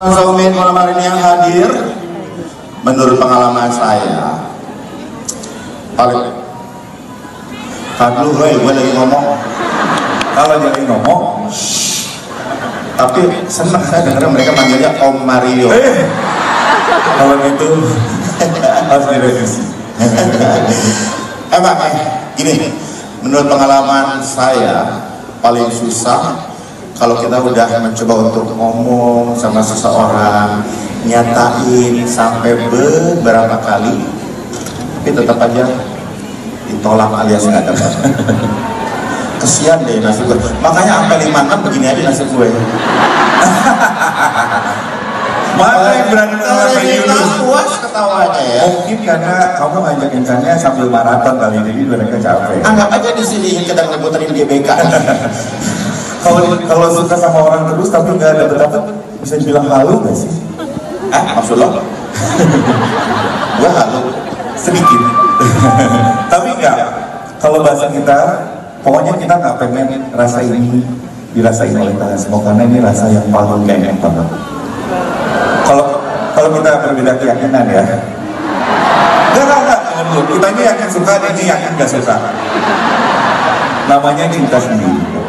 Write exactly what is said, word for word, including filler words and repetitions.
Saumin malam hari ini yang hadir, menurut pengalaman saya paling kaglu, hei, gue lagi ngomong. Kalau jadi ngomong, tapi senang saya dengar mereka manggilnya Om Mario. eh, kalau gitu harus direvisi. Emang eh, gini, menurut pengalaman saya paling susah kalau kita udah mencoba untuk ngomong sama seseorang, nyatain sampai beberapa kali, tapi tetap aja ditolak alias nggak dapat. Kesian deh nasib gue. Makanya sampai lima enam begini aja nasib gue. Mana yang berani sampai Yunus? Puas ketawanya ya. Mungkin karena kamu ngajakin kannya sambil maraton kali ini, mereka capek. Anggap aja di sini kita ngebutin G B K. Kalau kalau suka sama orang terus tapi nggak ada dapat, bisa dibilang halu nggak sih? Eh, maksud lo? Gue halu Sedikit. Tapi enggak. Kalau bahasa kita, pokoknya kita nggak pengen rasa ini dirasain oleh kalian semua karena ini rasa yang paling gak enak banget. Kalau kalau kita berbeda keyakinan ya. Enggak, enggak, enggak. Kita ini yakin suka, ini yakin nggak suka. Namanya cinta sendiri.